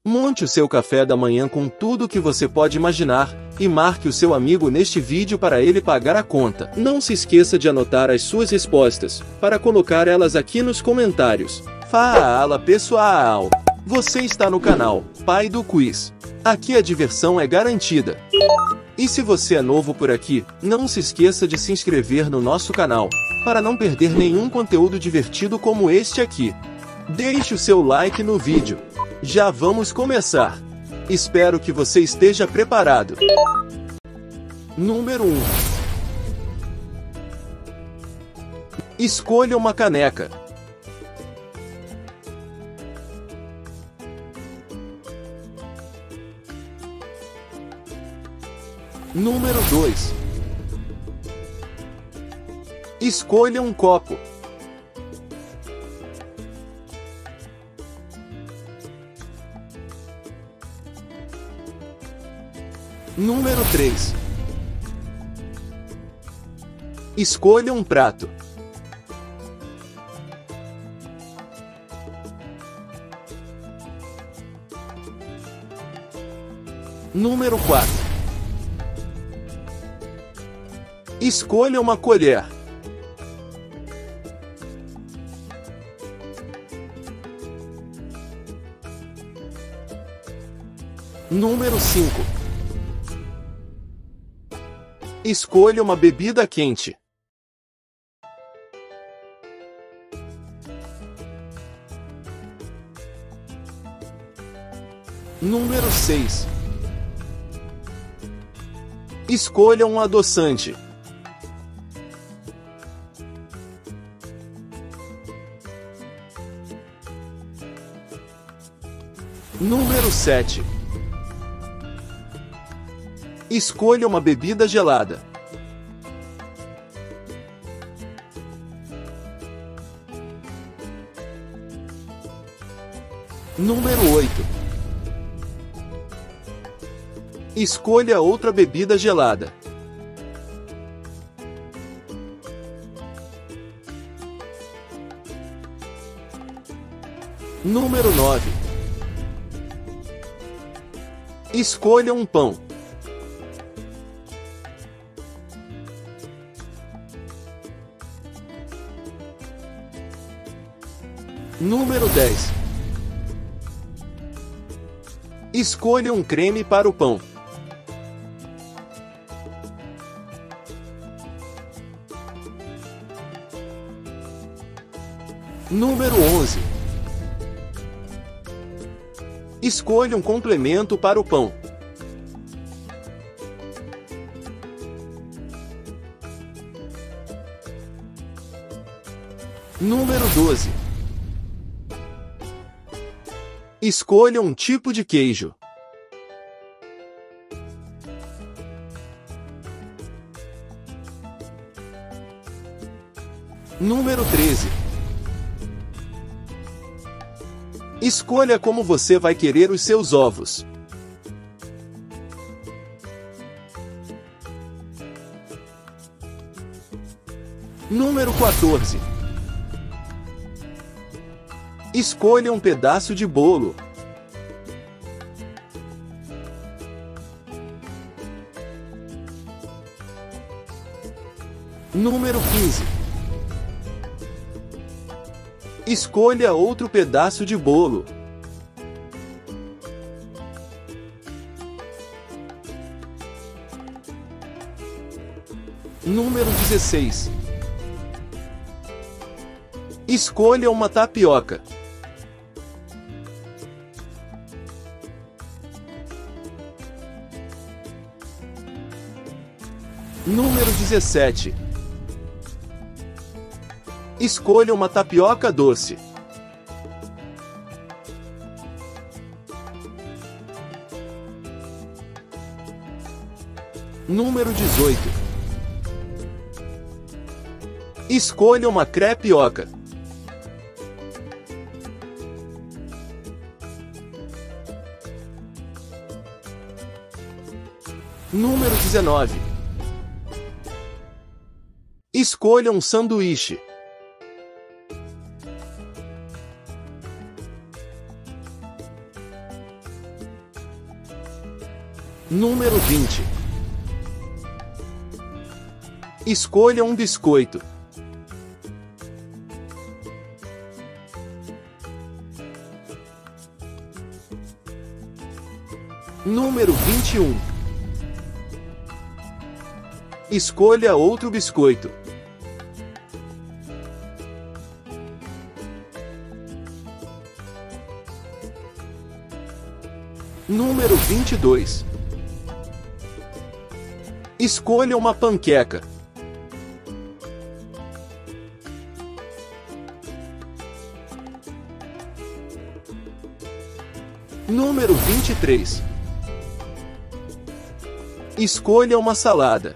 Monte o seu café da manhã com tudo que você pode imaginar, e marque o seu amigo neste vídeo para ele pagar a conta. Não se esqueça de anotar as suas respostas, para colocar elas aqui nos comentários. Fala pessoal! Você está no canal Pai do Quiz. Aqui a diversão é garantida. E se você é novo por aqui, não se esqueça de se inscrever no nosso canal, para não perder nenhum conteúdo divertido como este aqui. Deixe o seu like no vídeo. Já vamos começar. Espero que você esteja preparado. Número 1. Escolha uma caneca. Número 2. Escolha um copo. Número 3. Escolha um prato. Número 4. Escolha uma colher. Número 5. Escolha uma bebida quente. Número 6. Escolha um adoçante. Número 7. Escolha uma bebida gelada. Número 8. Escolha outra bebida gelada. Número 9. Escolha um pão. Número 10. Escolha um creme para o pão. Número 11. Escolha um complemento para o pão. Número 12. Escolha um tipo de queijo. Número 13. Escolha como você vai querer os seus ovos. Número 14. Escolha um pedaço de bolo. Número 15. Escolha outro pedaço de bolo. Número 16. Escolha uma tapioca. Número 17. Escolha uma tapioca doce. Número 18. Escolha uma crepioca. Número 19. Escolha um sanduíche. Número 20. Escolha um biscoito. Número 21. Escolha outro biscoito. Número 22. Escolha uma panqueca. Número 23. Escolha uma salada.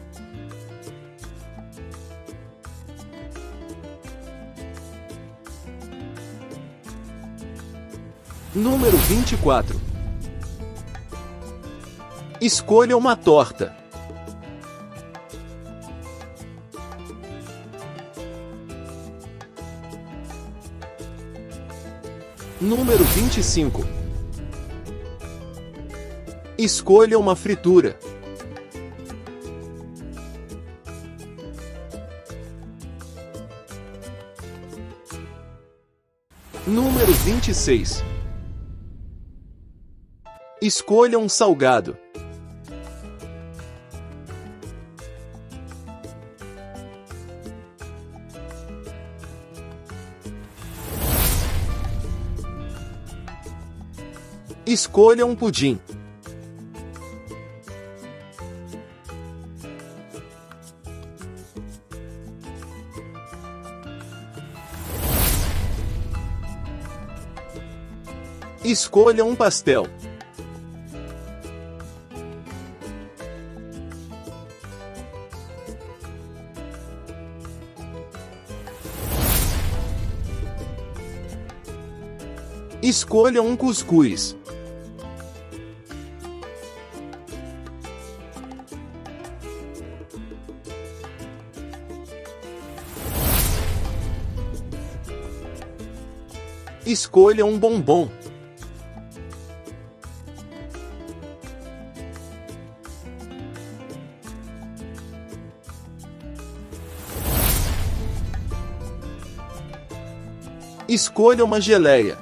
Número 24. Escolha uma torta. Número 25. Escolha uma fritura. Número 26. Escolha um salgado. Escolha um pudim. Escolha um pastel. Escolha um cuscuz. Escolha um bombom. Escolha uma geleia.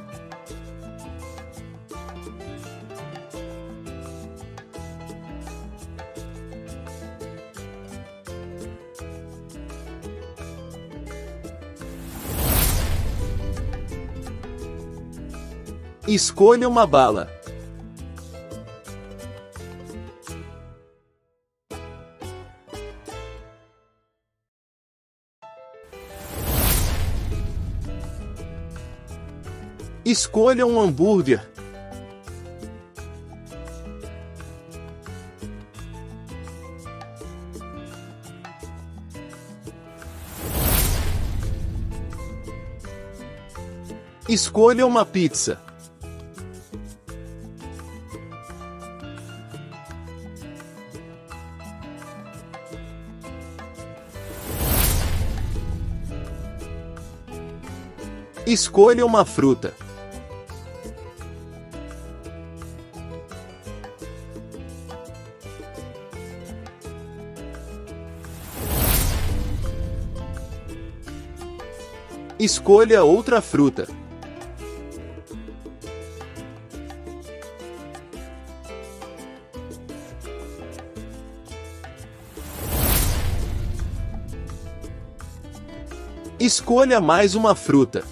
Escolha uma bala. Escolha um hambúrguer. Escolha uma pizza. Escolha uma fruta. Escolha outra fruta. Escolha mais uma fruta.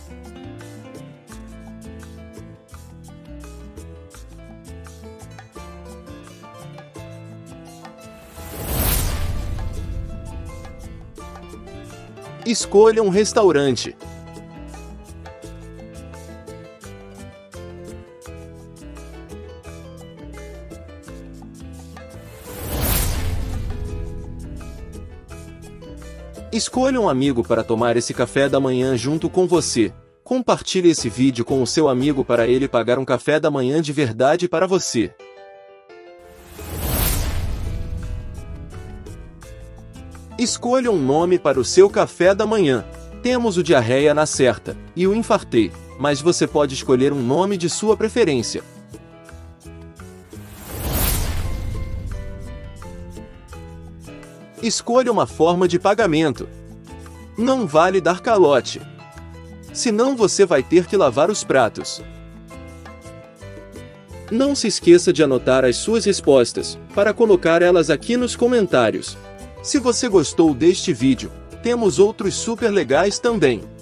Escolha um restaurante. Escolha um amigo para tomar esse café da manhã junto com você. Compartilhe esse vídeo com o seu amigo para ele pagar um café da manhã de verdade para você. Escolha um nome para o seu café da manhã. Temos o diarreia na certa e o infartei, mas você pode escolher um nome de sua preferência. Escolha uma forma de pagamento. Não vale dar calote. Senão você vai ter que lavar os pratos. Não se esqueça de anotar as suas respostas, para colocar elas aqui nos comentários. Se você gostou deste vídeo, temos outros super legais também.